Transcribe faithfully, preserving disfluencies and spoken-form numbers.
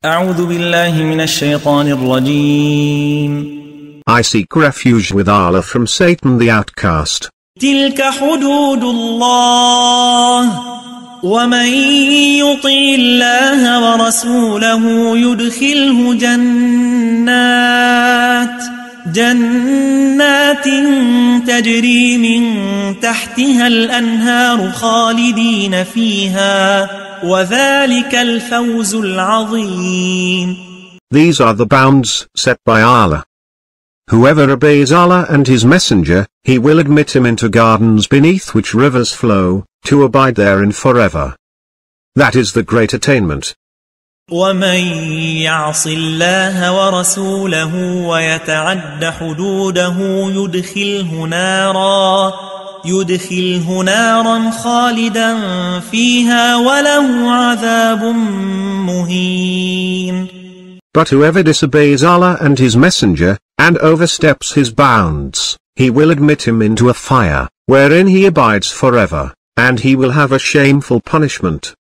أعوذ بالله من الشيطان الرجيم. I seek refuge with Allah from Satan the outcast. تلك حدود الله ومن يطع الله ورسوله يدخله جنات جنات تجري من تحتها الأنهار خالدين فيها وذلك الفوز العظيم. These are the bounds set by Allah. Whoever obeys Allah and His Messenger, He will admit him into gardens beneath which rivers flow, to abide therein forever. That is the great attainment. ومن يعص الله ورسوله ويتعد حدوده يدخله نارا يدخله نارا خالدا فيها وله عذاب مهين. But whoever disobeys Allah and His Messenger, and oversteps His bounds, He will admit him into a fire, wherein he abides forever, and he will have a shameful punishment.